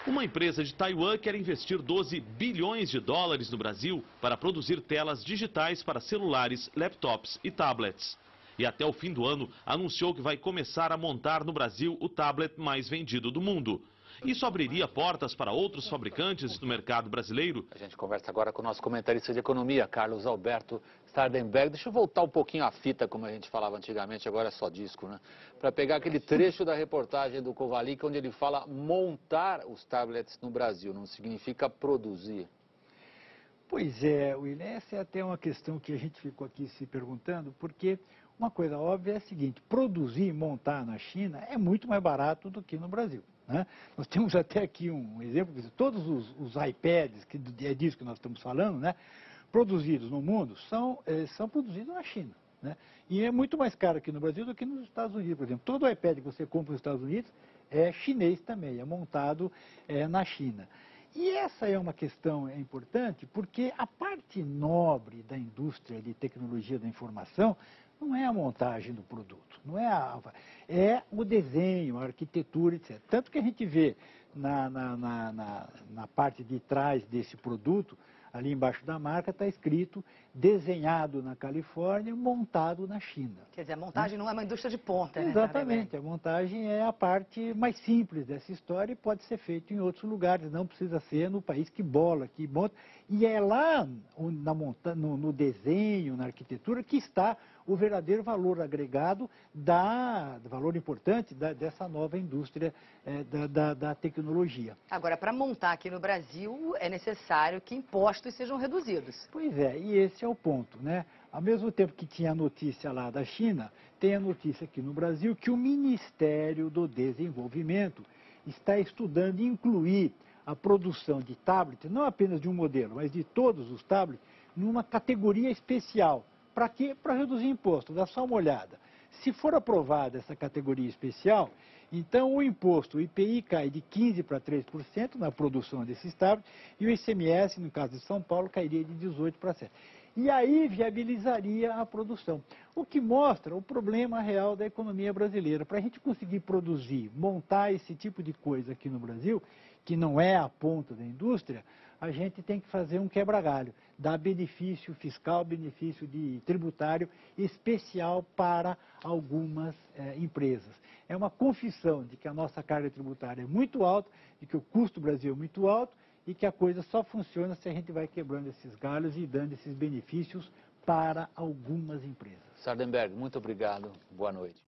Uma empresa de Taiwan quer investir 12 bilhões de dólares no Brasil para produzir telas digitais para celulares, laptops e tablets. E até o fim do ano anunciou que vai começar a montar no Brasil o tablet mais vendido do mundo. Isso abriria portas para outros fabricantes no mercado brasileiro? A gente conversa agora com o nosso comentarista de economia, Carlos Alberto Sardenberg. Deixa eu voltar um pouquinho a fita, como a gente falava antigamente, agora é só disco, né? Para pegar aquele trecho da reportagem do Kovalik, onde ele fala montar os tablets no Brasil, não significa produzir. Pois é, William, essa é até uma questão que a gente ficou aqui se perguntando, porque uma coisa óbvia é a seguinte: produzir e montar na China é muito mais barato do que no Brasil, né? Nós temos até aqui um exemplo, todos os iPads, que é disso que nós estamos falando, né, produzidos no mundo, são produzidos na China, né? E é muito mais caro aqui no Brasil do que nos Estados Unidos, por exemplo. Todo iPad que você compra nos Estados Unidos é chinês também, é montado na China. E essa é uma questão importante, porque a parte nobre da indústria de tecnologia da informação não é a montagem do produto, não é o desenho, a arquitetura, etc. Tanto que a gente vê na parte de trás desse produto, ali embaixo da marca, está escrito desenhado na Califórnia, montado na China. Quer dizer, a montagem não é uma indústria de ponta, né? Exatamente, a montagem é a parte mais simples dessa história e pode ser feito em outros lugares, não precisa ser no país que bola, que monta. E é lá no desenho, na arquitetura, que está o verdadeiro valor agregado, valor importante dessa nova indústria da tecnologia. Agora, para montar aqui no Brasil, é necessário que impostos sejam reduzidos. Pois é, e esse é o ponto, né? Ao mesmo tempo que tinha a notícia lá da China, tem a notícia aqui no Brasil que o Ministério do Desenvolvimento está estudando incluir a produção de tablets, não apenas de um modelo, mas de todos os tablets, numa categoria especial. Para quê? Para reduzir imposto. Dá só uma olhada. Se for aprovada essa categoria especial, então o imposto, o IPI, cai de 15% para 3% na produção desses tablets e o ICMS, no caso de São Paulo, cairia de 18% para 7%. E aí viabilizaria a produção. O que mostra o problema real da economia brasileira. Para a gente conseguir produzir, montar esse tipo de coisa aqui no Brasil, que não é a ponta da indústria, a gente tem que fazer um quebra-galho, dar benefício fiscal, benefício tributário especial para algumas empresas. É uma confissão de que a nossa carga tributária é muito alta, de que o custo do Brasil é muito alto e que a coisa só funciona se a gente vai quebrando esses galhos e dando esses benefícios para algumas empresas. Sardenberg, muito obrigado. Boa noite.